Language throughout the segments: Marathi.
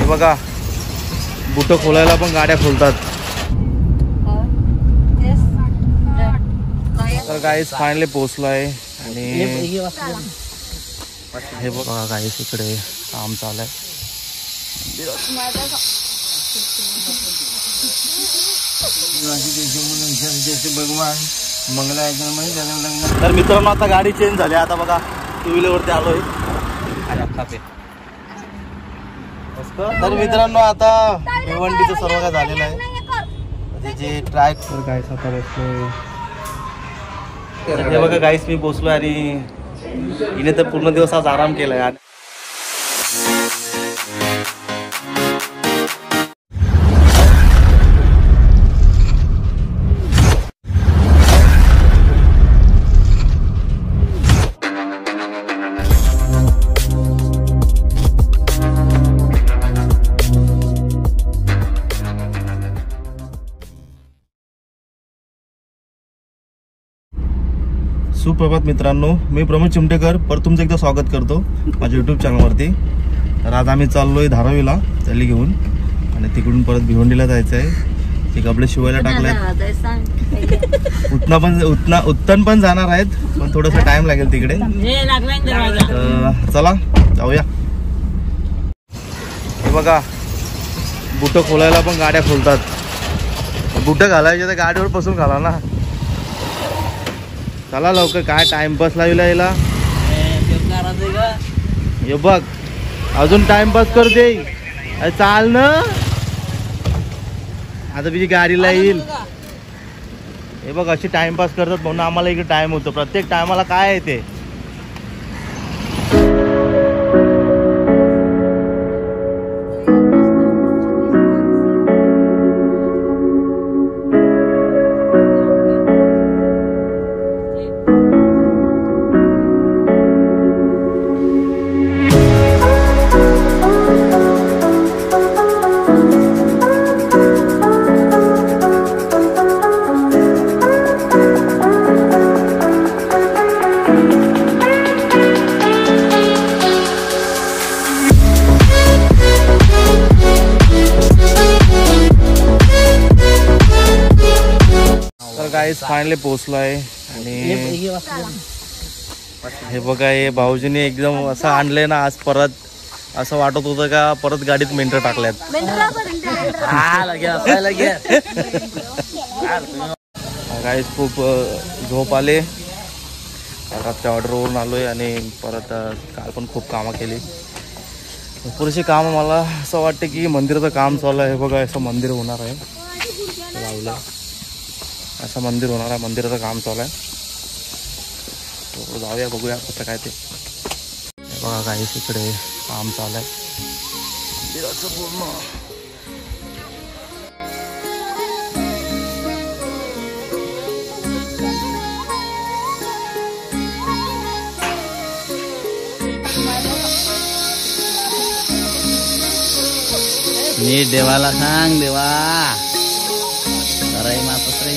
बघा बुट खोलायला पण गाड्या खोलतात. तर गाईस फायनली पोहोचलो आहे आणि हे बघा गाईस इकडे काम चालू आहे. तर मित्रांनो आता गाडी चेंज झाली. आता बघा टू व्हीलर वरती आलोय. तर मित्रांनो आता भिवंडीचं सर्व काय झालेलं आहे. जे ट्राय कर गाईस आता बसलोय. हे बघा गाईस मी पोचलोय आणि हिने तर पूर्ण दिवस आज आराम केलाय. सुप्रभात मित्रांनो, मी प्रमोद चिमटेकर परत तुमचं एकदा स्वागत करतो माझ्या यूट्यूब चॅनलवरती. तर आज आम्ही चाललोय धारावीला चालली घेऊन आणि तिकडून परत भिवंडीला जायचं आहे. ते कपडे शिवायला टाकलेत. उत्तन पण जाणार आहेत पण थोडासा टाइम लागेल तिकडे. चला जाऊया. हे बघा बुट खोलायला पण गाड्या खोलतात. बुट घालायचे तर गाडीवर बसून घाला ना. चला लवकर, काय टाइमपास लावला याला. हे बघ अजून टाइमपास करते. अरे चाल ना, आता तुझी गाडीला येईल. हे बघ अशी टाइमपास करतात म्हणून आम्हाला इकडे टाइम होतो. प्रत्येक टायमाला काय आहे ते. गाईस फायनली पोहोचलो आहे आणि हे बघा हे भाऊजीने एकदम असं आणलंय ना आज. परत असं वाटत होतं का परत गाडीत मेंढर टाकल्यात. गाईस खूप झोप आले. रातच्या ऑर्डरवरून आलोय आणि परत काल पण खूप कामं केली. पुरेशी काम. मला असं वाटतं की मंदिराचं काम चालू आहे. बघा असं मंदिर होणार आहे. लावलं असं मंदिर होणार आहे. मंदिराचं काम चालू आहे. जाऊया बघूया कसं काय ते. बघा गाईस इकडे काम चालू आहे मंदिराचं पूर्ण. नीट देवाला सांग, देवा सराई माता सराई.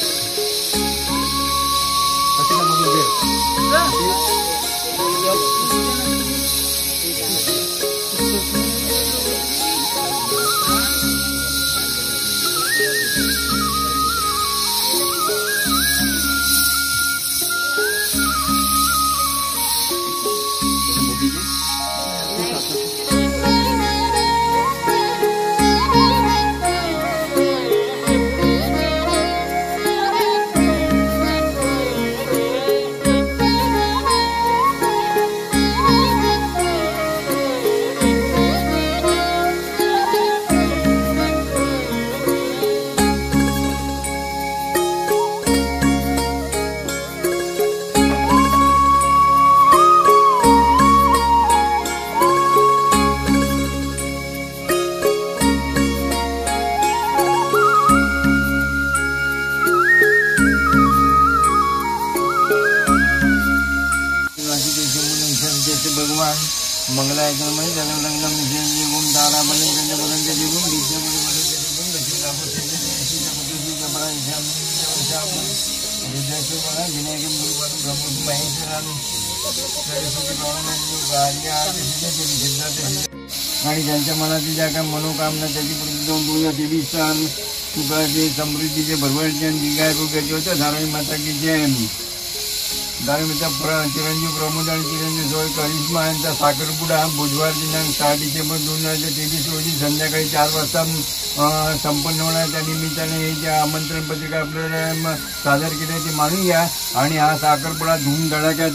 मंगलायतनमय जगन्नम निगम दारा बने जन बदन जगुम विद्या बने बदन जगुम दक्षिण आपसे जैसी जगुम जबरा श्याम श्याम विद्यासे बना विनय के मुरुवन ब्रह्म महेश्वरान सरस्वती भगवान जो कार्य आदि से जिंदा आणि त्यांच्या मनातील ज्या काय मनोकामना त्याची पूर्ती जाऊन 2023 साल सुखाचे समृद्धीचे भरभराटीचे आणि दीर्घायुष्याचे होते. धारावी माता की जय. धारावीचा चिरंजीव प्रमोद आणि चिरंजीव सोय करिश्मा यांचा साखरपुडा बुधवार दिनांक 6 डिसेंबर 2023 रोजी संध्याकाळी 4 वाजता संपन्न होणार. त्या निमित्ताने हे जे आमंत्रण पत्रिका आपल्याला सादर केल्याची मानून घ्या आणि हा साखरपुडा धूमधडाक्यात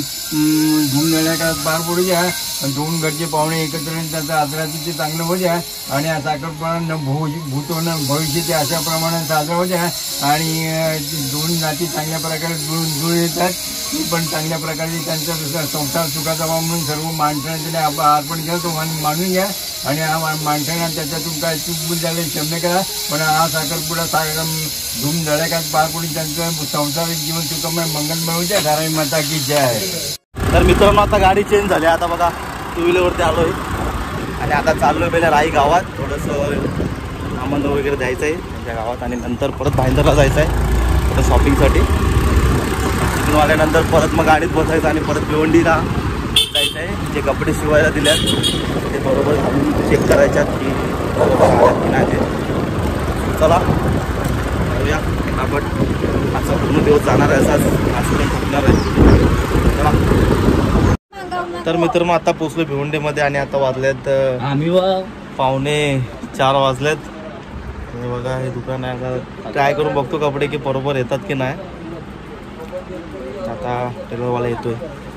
पार पडू द्या. दोन घरचे पाहुणे एकत्र येऊन त्यांचा आदरातिथ्य चांगलं हो द्या आणि हा साखरपुडा भविष्याचे अशा प्रमाणात साजरा हो द्या आणि दोन नाती चांगल्या प्रकारे जुळून येतात. पण चांगल्या प्रकारे त्यांचा संसार सुखाचा व्हावा म्हणून सर्व माणसांना त्याने अर्पण केलं तो मानून घ्या आणि हा माणसांना त्याच्यातून काय चूकबूल झाले क्षम्य करा. पण हा साखरपुडा धूमधडाक्यात पार पडून त्यांचं संसारिक जीवन सुखमय मंगलमय होऊ द्या. धारावी माता की जय. तर मित्रांनो आता गाडी चेंज झाली. आता बघा 2 व्हीलरवरती आलो आहे आणि आता चाललो पहिल्या राई गावात थोडंसं सामान वगैरे द्यायचं आहे त्यांच्या गावात आणि नंतर परत भाईंदरला जायचं आहे थोडं शॉपिंगसाठी. तिथून आल्यानंतर परत मग गाडीत बसायचं आणि परत भिवंडीला जायचं आहे. जे कपडे शिवायला दिल्यात ते बरोबर घालून चेक करायच्यात की बरोबर आल्यात की नाही ते. चला करूया आपण. असा पूर्ण दिवस जाणार आहे असाच आजपर्यंत ठोकणार आहे. चला. तर मित्र मग आता पोचलो भिवंडीमध्ये आणि आता वाजलेत आम्ही 3:45 वाजलेत. हे बघा हे दुकान आहे. आता ट्राय करून बघतो कपडे की बरोबर येतात की नाही. आता टेलरवाला येतोय.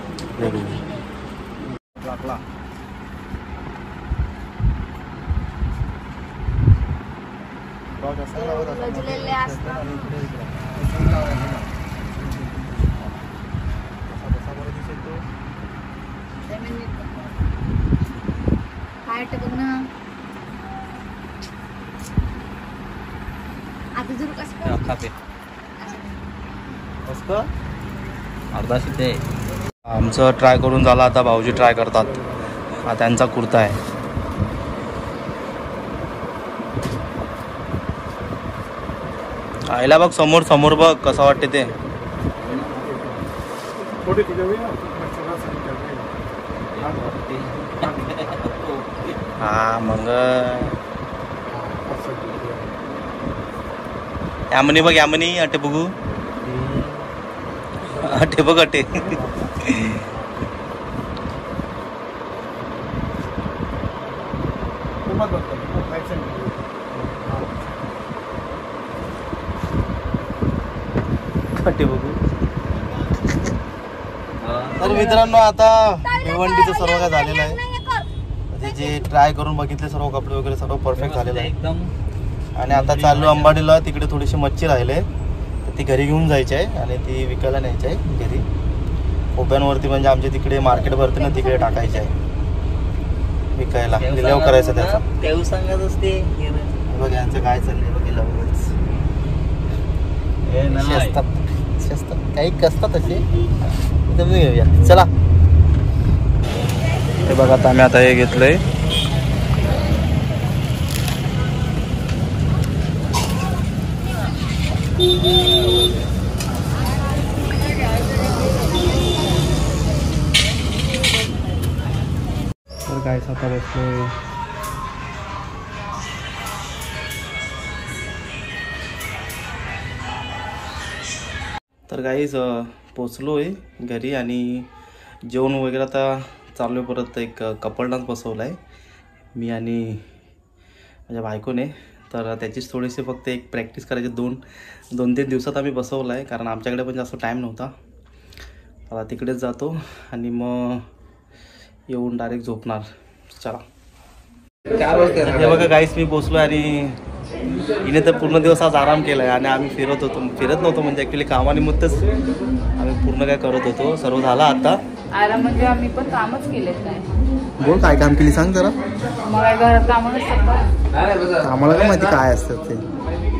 आमचं ट्राय करून झालं. आता भाऊजी ट्राय करतात. हा त्यांचा कुर्ता आहे. आईला बघ समोर समोर बघ कसं वाटते ते. हा मग यामनी बघ यामनी अटे बघू अटे बघ अटे. अटे बघू. तर मित्रांनो आता भिवंडीचं सर्व काय झालेलं आहे. म्हणजे जे ट्राय करून बघितले सर्व कपडे वगैरे सर्व परफेक्ट झालेलं आहे एकदम. आणि आता चाललो अंबाडीला. तिकडे थोडीशी मच्छी राहिले तर ती घरी घेऊन जायची आहे आणि ती विकायला न्यायची आहे घरी. ओप्यांवरती म्हणजे आमच्या तिकडे मार्केट भरते ना तिकडे टाकायची आहे विकायला. लिलाव करायचं त्याचा. तेव्हा सांगत असते बघ यांचं काय चाललंय बघ. काही कसतात असे घेऊया. चला हे बघा आता आम्ही आता हे घेतलंय. तर काय आता बसलोय. तर गाईज पोचलो आहे घरी आणि जेवण वगैरे आता चालू आहे. परत एक कपल डान्स बसवला आहे मी आणि माझ्या बायकोने. तर त्याचीच थोडीशी फक्त एक प्रॅक्टिस करायची. 2-3 दिवसात आम्ही बसवला आहे कारण आमच्याकडे पण जास्त टाईम नव्हता. आता तिकडेच जातो आणि मग येऊन डायरेक्ट झोपणार. चला हे बघा गाईस मी पोचलो आणि हिने तर पूर्ण दिवस आज आराम केला आहे आणि आम्ही फिरत नव्हतो म्हणजे ॲक्च्युली कामानिमित्तच आम्ही पूर्ण काय करत होतो. सर्व झाला आता आराम म्हणजे आम्ही पण कामच केले. काय बोल काय काम केली सांग जरा. मला घरात कामं नसतात. आम्हाला काय माहिती काय असतं ते.